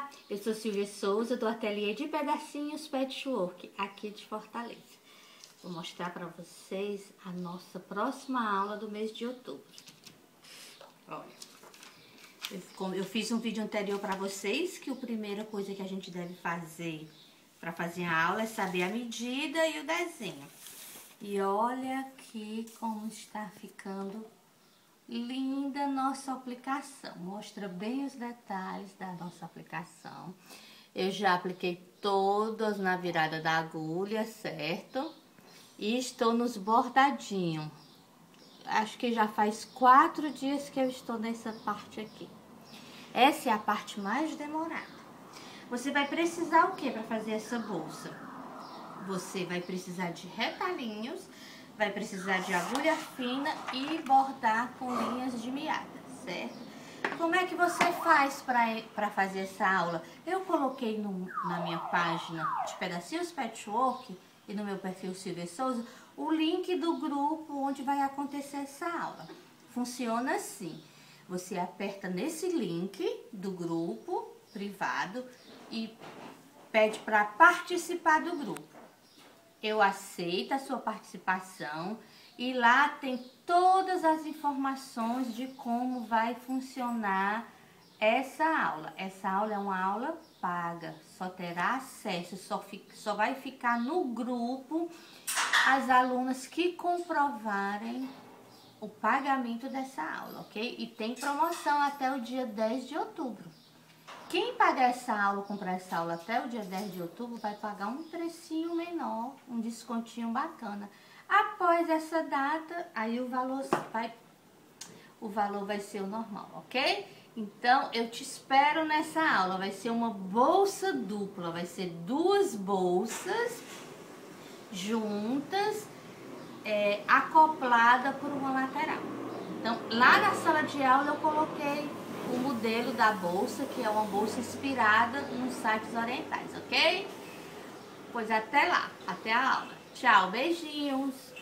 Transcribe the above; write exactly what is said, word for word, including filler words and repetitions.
eu sou Silvia Souza do Ateliê de Pedacinhos Patchwork, aqui de Fortaleza. Vou mostrar para vocês a nossa próxima aula do mês de outubro. Olha, eu, eu fiz um vídeo anterior para vocês que a primeira coisa que a gente deve fazer para fazer a aula é saber a medida e o desenho. E olha aqui como está ficando linda nossa aplicação. Mostra bem os detalhes da nossa aplicação. Eu já apliquei todas na virada da agulha, certo? E estou nos bordadinhos. Acho que já faz quatro dias que eu estou nessa parte aqui. Essa é a parte mais demorada. Você vai precisar o que para fazer essa bolsa? Você vai precisar de retalhinhos, vai precisar de agulha fina e bordar com linhas de meada, certo? Como é que você faz para fazer essa aula? Eu coloquei no, na minha página de Pedacinhos Patchwork e no meu perfil Silvia Souza o link do grupo onde vai acontecer essa aula. Funciona assim: você aperta nesse link do grupo privado e pede para participar do grupo. Eu aceito a sua participação e lá tem todas as informações de como vai funcionar essa aula. Essa aula é uma aula paga, só terá acesso, só, fica, só vai ficar no grupo as alunas que comprovarem o pagamento dessa aula, ok? E tem promoção até o dia dez de outubro. Quem pagar essa aula, comprar essa aula até o dia dez de outubro, vai pagar um precinho menor, um descontinho bacana. Após essa data, aí o valor vai, o valor vai ser o normal, ok? Então, eu te espero nessa aula. Vai ser uma bolsa dupla, vai ser duas bolsas juntas, é, acoplada por uma lateral. Então, lá na sala de aula eu coloquei o modelo da bolsa, que é uma bolsa inspirada nos sites orientais, ok? Pois até lá, até a aula. Tchau, beijinhos!